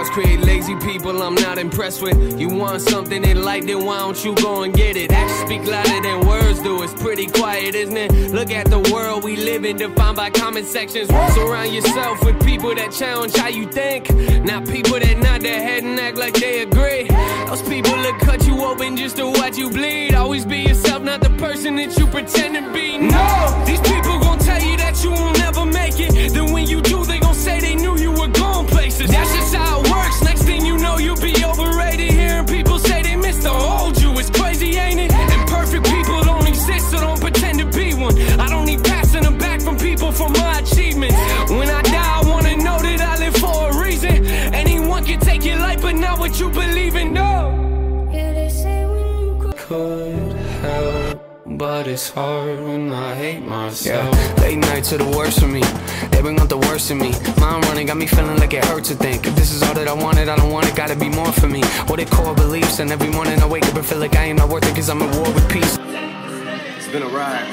Crowds create lazy people I'm not impressed with. You want something in life, then why don't you go and get it? Actions speak louder than words do. It's pretty quiet, isn't it? Look at the world we live in, defined by comment sections. Surround yourself with people that challenge how you think, not people that nod their head and act like they agree. Those people that cut you open just to watch you bleed. Always be yourself, not the person that you pretend to be. No, these people gon' tell you that you will never make it. Then when you do, they gon' say they knew you were going places. That's just how it works. Next thing you know, you'll be overrated. Hearing people say they miss the old you, it's crazy, ain't it? And perfect people don't exist, so don't pretend to be one. I don't need passing them back from people for my achievements. When I die, I wanna know that I live for a reason. Anyone can take your life, but not what you believe in, no. Yeah, they say when you Could help, but it's hard when I hate myself. Yeah, late nights are the worst for me. They bring out the worst in me. Mind running got me feeling like it hurts to think. If this is all that I wanted, I don't want it, gotta be more for me. What are core beliefs, and every morning I wake up and feel like I ain't not worth it, cause I'm at war with peace. It's been a ride.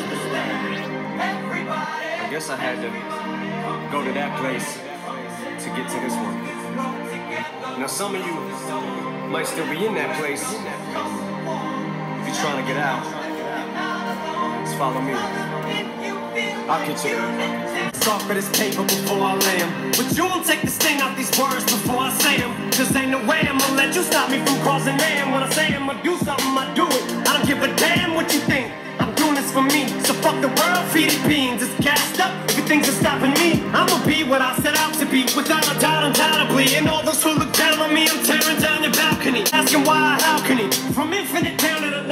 I guess I had to go to that place to get to this one. Now some of you might still be in that place. If you're trying to get out, just follow me. I'll get you there. Talk for this paper before I lay 'em. But you won't take the sting out these words before I say 'em. Cause ain't no way I'ma let you stop me from crossing man. When I say I'ma do something, I do it. I don't give a damn what you think. I'm doing this for me. So fuck the world, feed it beans. It's gassed up. If you think it's stopping me, I'ma be what I set out to be. Without a doubt, undoubtedly. And all those who look down on me, I'm tearing down your balcony. Asking why, how can he? From infinite down to the